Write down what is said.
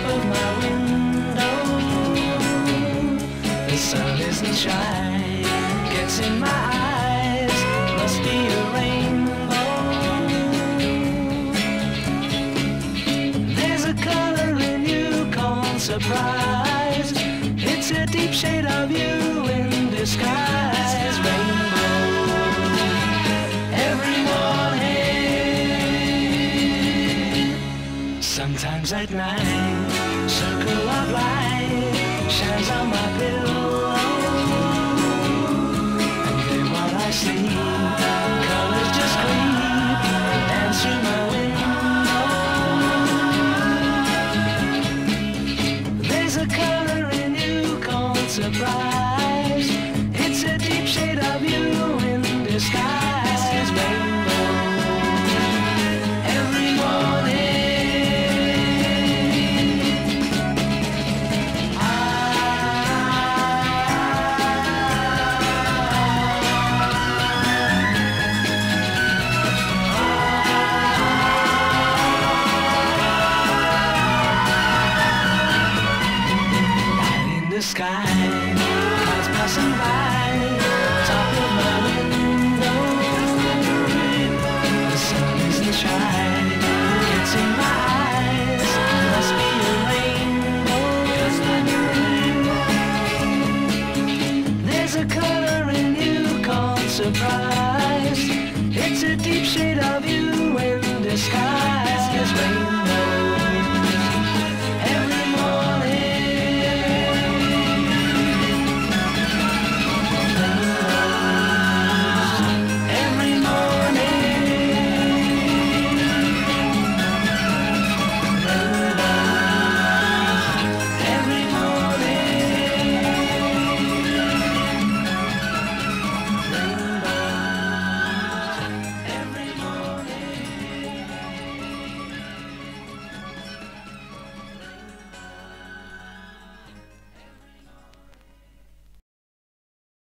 of my window. The sun isn't shining, gets in my eyes, must be a rainbow. There's a color in you called surprise. It's a deep shade of you in disguise. Rainbow, every morning. Sometimes at night, circle of light shines on my pillow. And then while I sleep, colors just creep and dance through my window. There's a color in you called surprise. It's a deep shade of you in disguise. Rainbow, every morning. Light in the sky,